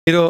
هیرو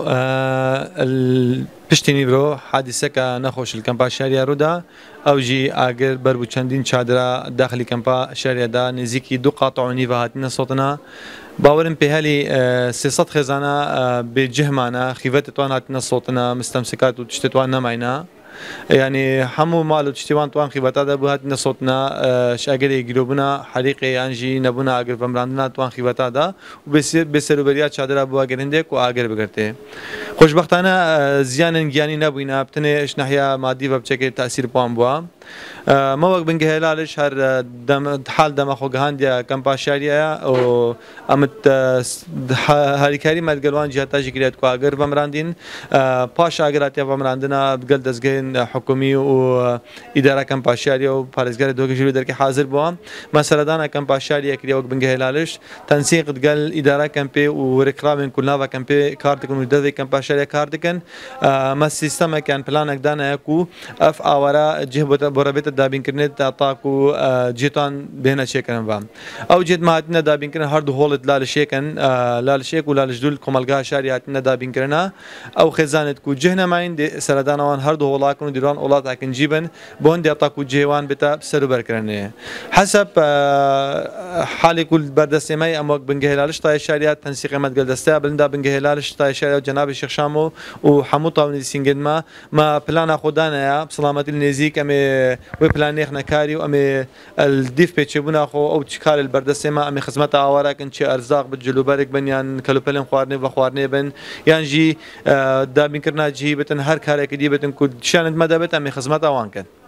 پشتینی برو حادثه که نخوش الکمپا شهریه رو دا او جی اگر بر بو چندین چادر داخلی کمپا شهریه دا نزیکی 2 قاطع و نیوه هاتینا صوتنا باورم به هلی 300 خزانه به جهمانا خیفت توان هاتینا صوتنا مستمسكات و تشتتوان نماینا يعني همو مالو تشتوان توان خيبتا دا بهات نصوتنا شاغل يجربنا حريق انجي نبونا اگر فمراندنا توان خيبتا دا وبسروبريا چادر ابو اگرندك و اگر بگرته خوشبختانه زيان گياني نبوينا بتنه اش ناحيه مادي وبچك تاثير پام بوا ما وقت بنگه هلالش هر دم حال دم خو گهانديا كمپا شاريا او امت هاريكاري مدگلوان جهتا جگريت کو اگر فمراندين پاش اگرات فمراندنا بگل دزگين حكومي و اداره كمپا شاريا و پارزگار دوگه جلو در که حاضر بوا مثلا دانا كمپا شاريا كري وقت بنگه هلالش تنسيق قال اداره كمپي و ركرامن كلنا كمپي كارتكن ودوي كمپا شاريا كارتكن ما سيستم كان بلانك دانا يكو اف اورا جهبت بربت دابين كرنت تاكو جيتان بهنا شيكن فام او جيت ما دابين كرن هارد هولد لا شيكن لا شيك ولا جدول كمالغا شارياتنا دابين كرنا او خزانه كو جهنا ماين سردان وان هارد هولاكن ديران اولاد اكن جيبن بون دي تاكو جيوان بتا سربر كرنه حسب حالي كل بردسمي امك بنجهلالش تاي شاريات تنسيق مد قلدستا بلندا بنجهلالش تاي شاريات جناب الشيخ شامو وحموطه ونسينجن ما بلان خدانا يا بسلامه النزيك امي وبلانيخ نكاري وامي الديف بيتشبونا خو او تشكال البردسمه امي خدمه اوراك انشي ارزاق بالجلوبرك بنيان كلوبلن خوارني وخوارني بن يانجي دابين كرنا جي بتن هر كارك دي بتن كود شانت مدابت امي خدمه اوان كان